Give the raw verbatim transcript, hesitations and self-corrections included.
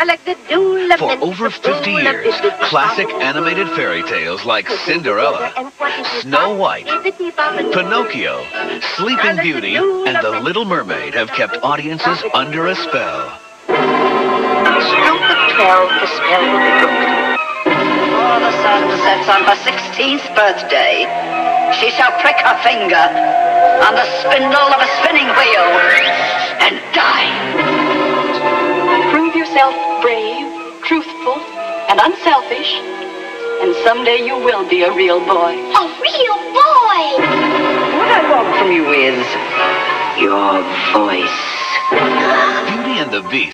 For over fifty years, classic animated fairy tales like Cinderella, Snow White, Pinocchio, Sleeping Beauty, and The Little Mermaid have kept audiences under a spell. Count the twelve, the spell will be broken. Before the sun sets on her sixteenth birthday, she shall prick her finger on the spindle of a spinning wheel and die. Prove yourself brave, truthful, and unselfish, and someday you will be a real boy. A real boy! What I want from you is your voice. Beauty and the Beast.